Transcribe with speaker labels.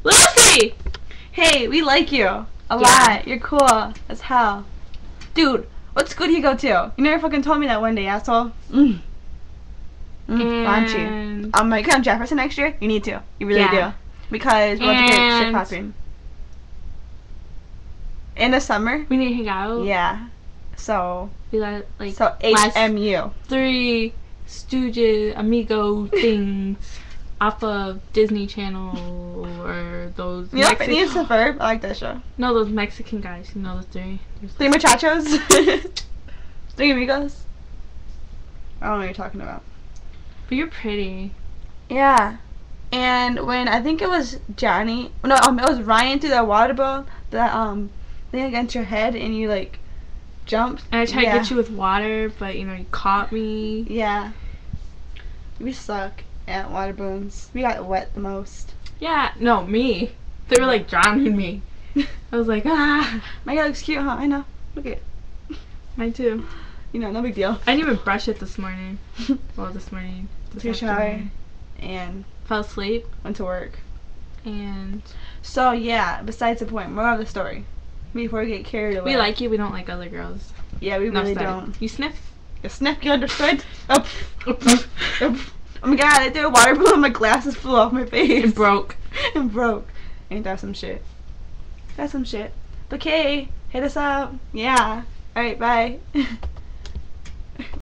Speaker 1: Lucy!
Speaker 2: Hey, we like you a
Speaker 1: Yeah.
Speaker 2: lot. You're cool as hell. Dude, what school do you go to? You never fucking told me that one day, asshole. Raunchy.
Speaker 1: And
Speaker 2: You come to Jefferson next year? You need to. You really
Speaker 1: Yeah.
Speaker 2: do. Because we're about to get shit
Speaker 1: And-
Speaker 2: popping. In the summer?
Speaker 1: we need to hang out.
Speaker 2: Yeah. So,
Speaker 1: We like
Speaker 2: so
Speaker 1: last
Speaker 2: HMU.
Speaker 1: 3 Stooges Amigo things off of Disney Channel or those
Speaker 2: You know,
Speaker 1: Mexican.
Speaker 2: Phineas and Ferb? I like that show.
Speaker 1: No, those Mexican guys. You know the 3. There's
Speaker 2: Three Muchachos? Three Amigos? I don't know what you're talking about.
Speaker 1: But you're pretty.
Speaker 2: Yeah. And when I think it was Johnny, no, it was Ryan threw that water ball, that thing against your head, and you like jumped.
Speaker 1: And I tried
Speaker 2: Yeah.
Speaker 1: to get you with water, but you know you caught me.
Speaker 2: Yeah. We suck at water balloons. We got wet the most.
Speaker 1: Yeah, no, me. They were like drowning me. I was like, ah.
Speaker 2: My guy looks cute, huh? I know. Look at it.
Speaker 1: Mine too.
Speaker 2: You know, no big deal.
Speaker 1: I didn't even brush it this morning. Well, this morning. This
Speaker 2: Took a shower
Speaker 1: afternoon.
Speaker 2: and
Speaker 1: Fell asleep
Speaker 2: went to work.
Speaker 1: and
Speaker 2: So yeah, besides the point, more of the story. Before we get carried away.
Speaker 1: we like you. We don't like other girls.
Speaker 2: Yeah, we
Speaker 1: No,
Speaker 2: really
Speaker 1: sorry.
Speaker 2: don't.
Speaker 1: You sniff.
Speaker 2: You snap, you understood? Oh, oh my god, I threw a water balloon, my glasses flew off my face.
Speaker 1: It broke.
Speaker 2: And broke. Ain't that some shit? That's some shit. Okay, hit us up. Yeah. Alright, bye.